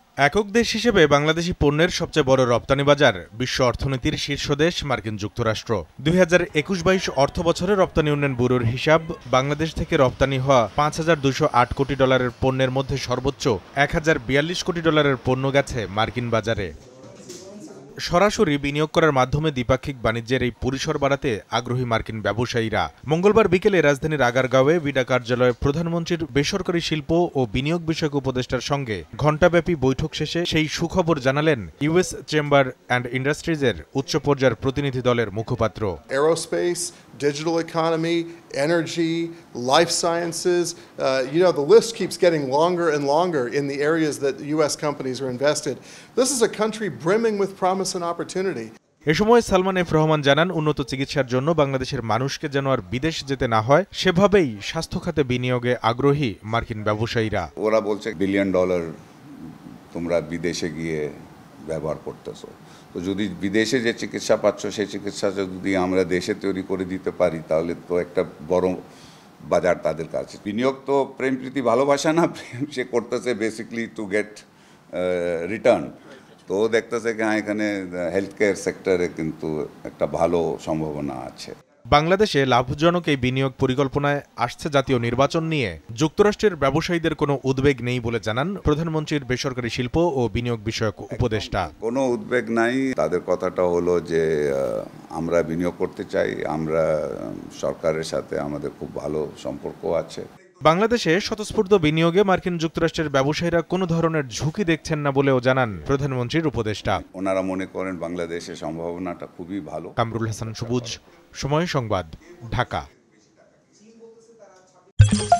একক দেশ হিসেবে বাংলাদেশি পণ্যের সবচেয়ে বড় রপ্তানি বাজার বিশ্ব অর্থনীতির শীর্ষ দেশ মার্কিন যুক্তরাষ্ট্র। 2021-22 অর্থ বছরে রপ্তানি উন্নয়ন ব্যুরোর হিসাব, বাংলাদেশ থেকে রপ্তানি হওয়া $5,208 কোটি পণ্যের মধ্যে সর্বোচ্চ $1,042 কোটি পণ্য গেছে মার্কিন বাজারে। সরাসরি বিনিয়োগ করার মাধ্যমে দ্বিপাক্ষিক বাণিজ্যের এই পরিসর বাড়াতে আগ্রহী মার্কিন ব্যবসায়ীরা মঙ্গলবার বিকেলে রাজধানীর আগারগাঁওয়ে বিডা কার্যালয়ে প্রধানমন্ত্রীর বেসরকারি শিল্প ও বিনিয়োগ বিষয়ক উপদেষ্টার সঙ্গে ঘণ্টাব্যাপী বৈঠক শেষে সেই সুখবর জানালেন ইউএস চেম্বার অ্যান্ড ইন্ডাস্ট্রিজের উচ্চ পর্যায়ের প্রতিনিধি দলের মুখপাত্র। Aerospace, digital economy, energy, life sciences, the list keeps getting longer and longer in the areas that U.S. companies are invested. This is a country brimming with promise and opportunity. এ সময় সালমান রহমান জানান, উন্নত চিকিৎসার জন্য বাংলাদেশের মানুষকে যেন আর বিদেশ যেতে না হয়, সেভাবেই স্বাস্থ্য খাতে বিনিয়োগে আগ্রহী মার্কিন ব্যবসায়ীরা। ওরা বলছে $1 বিলিয়ন তোমরা বিদেশে গিয়ে ব্যবহার করতেছো, তো যদি বিদেশে যে চিকিৎসা পাচ্ছ সেই চিকিৎসা যদি আমরা দেশে তৈরি করে দিতে পারি তাহলে তো একটা বড় বাজার তাদের কাছে। বিনিয়োগ তো প্রেম প্রীতি ভালোবাসা না, সে করতেছে বেসিকলি টু গেট রিটার্ন। তো দেখতেছে কি এখানে হেলথ কেয়ার সেক্টরে কিন্তু একটা ভালো সম্ভাবনা আছে। বাংলাদেশে লাভজনক এই বিনিয়োগ পরিকল্পনায় আসছে জাতীয় নির্বাচন নিয়ে যুক্তরাষ্ট্রের ব্যবসায়ীদের কোনো উদ্বেগ নেই বলে জানান প্রধানমন্ত্রীর বেসরকারি শিল্প ও বিনিয়োগ বিষয়ক উপদেষ্টা। কোনো উদ্বেগ নাই, তাদের কথাটা হলো যে আমরা বিনিয়োগ করতে চাই, আমরা সরকারের সাথে আমাদের খুব ভালো সম্পর্ক আছে। বাংলাদেশে স্বতঃস্ফূর্ত বিনিয়োগে মার্কিন যুক্তরাষ্ট্রের ব্যবসায়ীরা কোনো ধরনের ঝুঁকি দেখছেন না বলেও জানান প্রধানমন্ত্রীর উপদেষ্টা। ওনারা মনে করেন বাংলাদেশের সম্ভাবনাটা খুবই ভালো। কামরুল হাসান সবুজ, সময় সংবাদ, ঢাকা।